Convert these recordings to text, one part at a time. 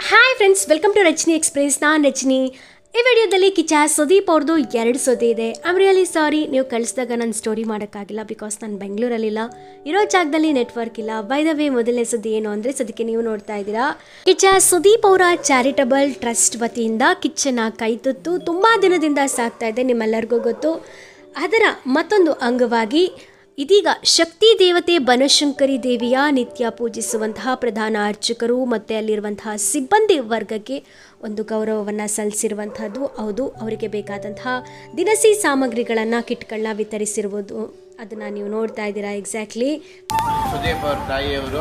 Hi friends, welcome to Rachani express. ನಾನು ರಚನಿ. ಈ ವಿಡಿಯೋದಲ್ಲಿ ಕಿಚ್ಚ ಸುದೀಪ್ ಅವ್ರದ್ದು 2 ಸೊದೆ ಇದೆ. ಐ ಆಮ್ ರಿಯಲಿ ಸಾರಿ, ನೀವು ಕಳಿಸಿದಾಗ ನಾನು ಸ್ಟೋರಿ ಮಾಡೋಕ್ಕಾಗಿಲ್ಲ ಬಿಕಾಸ್ ನಾನು ಬೆಂಗಳೂರಲ್ಲಿಲ್ಲ, ಇರೋ ಜಾಗದಲ್ಲಿ ನೆಟ್ವರ್ಕ್ ಇಲ್ಲ. ಬೈ ದ ವೇ, ಮೊದಲನೇ ಸುದ್ದಿ ಏನು ಅಂದರೆ, ಸದ್ಯಕ್ಕೆ ನೀವು ನೋಡ್ತಾ ಇದ್ದೀರಾ, ಕಿಚ್ಚ ಸುದೀಪ್ ಅವರ ಚಾರಿಟಬಲ್ ಟ್ರಸ್ಟ್ ವತಿಯಿಂದ ಕಿಚ್ಚನ ಕೈತುತ್ತು ತುಂಬ ದಿನದಿಂದ ಸಾಕ್ತಾ ಇದೆ, ನಿಮ್ಮೆಲ್ಲರಿಗೂ ಗೊತ್ತು. ಅದರ ಮತ್ತೊಂದು ಅಂಗವಾಗಿ ಇದೀಗ ಶಕ್ತಿ ದೇವತೆ ಬನಶಂಕರಿ ದೇವಿಯ ನಿತ್ಯ ಪೂಜಿಸುವಂತಹ ಪ್ರಧಾನ ಅರ್ಚಕರು ಮತ್ತು ಅಲ್ಲಿರುವಂತಹ ಸಿಬ್ಬಂದಿ ವರ್ಗಕ್ಕೆ ಒಂದು ಗೌರವವನ್ನು ಸಲ್ಲಿಸಿರುವಂಥದ್ದು. ಹೌದು, ಅವರಿಗೆ ಬೇಕಾದಂತಹ ದಿನಸಿ ಸಾಮಗ್ರಿಗಳನ್ನು, ಕಿಟ್ಗಳನ್ನ ವಿತರಿಸಿರುವುದು, ಅದನ್ನು ನೀವು ನೋಡ್ತಾ ಇದ್ದೀರಾ. ಎಕ್ಸಾಕ್ಟ್ಲಿ ಸುದೀಪ್ ಅವ್ರ ತಾಯಿಯವರು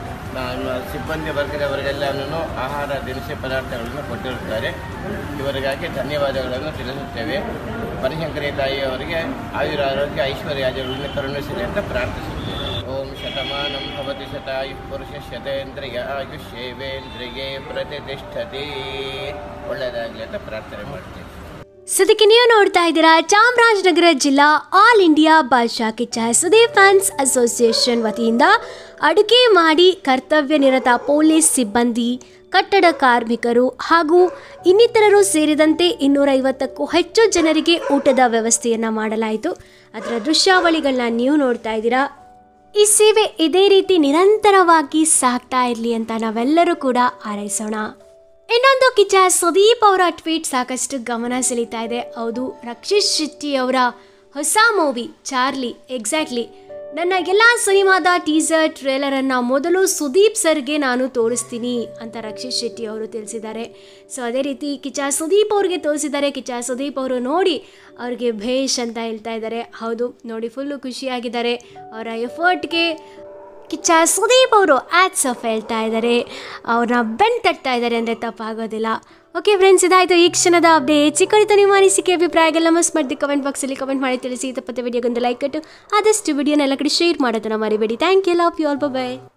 ಸಿಬ್ಬಂದಿ ವರ್ಗದವರಿಗೆಲ್ಲನೂ ಆಹಾರ ದಿನಸಿ ಪದಾರ್ಥಗಳನ್ನು ಕೊಟ್ಟಿರುತ್ತಾರೆ. ಇವರಿಗಾಗಿ ಧನ್ಯವಾದಗಳನ್ನು ತಿಳಿಸುತ್ತೇವೆ. ಬನಶಂಕರಿ ತಾಯಿಯವರಿಗೆ ಆಯುರಾರೋಗ್ಯ ಐಶ್ವರ್ಯಾದಿಗಳನ್ನು ಕರುಣಿಸಲಿ ಅಂತ ಪ್ರಾರ್ಥಿಸುತ್ತೇವೆ. ಓಂ ಶತಮಾನಂ ಭವತಿ ಶತಾಯು ಪುರುಷ ಶತೇಂದ್ರಿಯ ಆಯುಷ್ಯೇವೇಂದ್ರಿಯೇ ಪ್ರತಿಷ್ಠತಿ. ಒಳ್ಳೆಯದಾಗಲಿ ಅಂತ ಪ್ರಾರ್ಥನೆ ಮಾಡ್ತೀವಿ. ಸದ್ಯಕ್ಕೆ ನೀವು ನೋಡ್ತಾ ಇದ್ದೀರಾ, ಚಾಮರಾಜನಗರ ಜಿಲ್ಲಾ all India Badshah Kiccha Sudeep fans association ವತಿಯಿಂದ ಅಡುಗೆ ಮಾಡಿ ಕರ್ತವ್ಯ ನಿರತ ಪೊಲೀಸ್ ಸಿಬ್ಬಂದಿ, ಕಟ್ಟಡ ಕಾರ್ಮಿಕರು ಹಾಗೂ ಇನ್ನಿತರರು ಸೇರಿದಂತೆ 250ಕ್ಕೂ ಹೆಚ್ಚು ಜನರಿಗೆ ಊಟದ ವ್ಯವಸ್ಥೆಯನ್ನು ಮಾಡಲಾಯಿತು. ಅದರ ದೃಶ್ಯಾವಳಿಗಳನ್ನ ನೀವು ನೋಡ್ತಾ ಇದ್ದೀರಾ. ಈ ಸೇವೆ ಇದೇ ರೀತಿ ನಿರಂತರವಾಗಿ ಸಾಗ್ತಾ ಇರಲಿ ಅಂತ ನಾವೆಲ್ಲರೂ ಕೂಡ ಹಾರೈಸೋಣ. ಇನ್ನೊಂದು, ಕಿಚ್ಚ ಸುದೀಪ್ ಅವರ ಟ್ವೀಟ್ ಸಾಕಷ್ಟು ಗಮನ ಸೆಳೀತಾ ಇದೆ. ಹೌದು, ರಕ್ಷಿತ್ ಶೆಟ್ಟಿ ಅವರ ಹೊಸ ಮೂವಿ ಚಾರ್ಲಿ, ಎಕ್ಸಾಕ್ಟ್ಲಿ ನನ್ನ ಎಲ್ಲ ಸಿನಿಮಾದ ಟೀಸರ್ ಟ್ರೇಲರನ್ನು ಮೊದಲು ಸುದೀಪ್ ಸರ್ಗೆ ನಾನು ತೋರಿಸ್ತೀನಿ ಅಂತ ರಕ್ಷಿತ್ ಶೆಟ್ಟಿ ಅವರು ತಿಳಿಸಿದ್ದಾರೆ. ಸೊ ಅದೇ ರೀತಿ ಕಿಚ್ಚ ಸುದೀಪ್ ಅವ್ರಿಗೆ ತೋರಿಸಿದ್ದಾರೆ. ಕಿಚ್ಚ ಸುದೀಪ್ ಅವರು ನೋಡಿ ಅವ್ರಿಗೆ ಭೇಷ್ ಅಂತ ಹೇಳ್ತಾ ಇದ್ದಾರೆ. ಹೌದು, ನೋಡಿ ಫುಲ್ಲು ಖುಷಿಯಾಗಿದ್ದಾರೆ. ಅವರ ಎಫರ್ಟ್ಗೆ ಕಿಚ್ಚ ಸುದೀಪ್ ಅವರು ಆ್ಯಡ್ಸ್ ಆಫ್ ಹೇಳ್ತಾ ಇದ್ದಾರೆ, ಅವ್ರನ್ನ ಬೆನ್ ತಟ್ತಾ ಇದ್ದಾರೆ ಅಂದರೆ ತಪ್ಪಾಗೋದಿಲ್ಲ. ಓಕೆ ಫ್ರೆಂಡ್ಸ್, ಇದಾಯಿತು ಈ ಕ್ಷಣದ ಅಪ್ಡೇಟ್. ಚಿಕ್ಕಡಿತ ನಿಮ್ಮ ಅನಿಸಿಕೆ ಅಭಿಪ್ರಾಯಗೆಲ್ಲ ಮಿಸ್ ಮಾಡಿದ್ದು ಕಮೆಂಟ್ ಬಾಕ್ಸಲ್ಲಿ ಕಮೆಂಟ್ ಮಾಡಿ ತಿಳಿಸಿ. ತಪ್ಪತ್ತೆ ವಿಡಿಯೋಗೊಂದು ಲೈಕ್ ಕೊಟ್ಟು ಆದಷ್ಟು ವಿಡಿಯೋನ ಎಲ್ಲ ಕಡೆ ಶೇರ್ ಮಾಡೋದನ್ನು ಮರಿಬೇಡಿ. Thank you, love you all, by.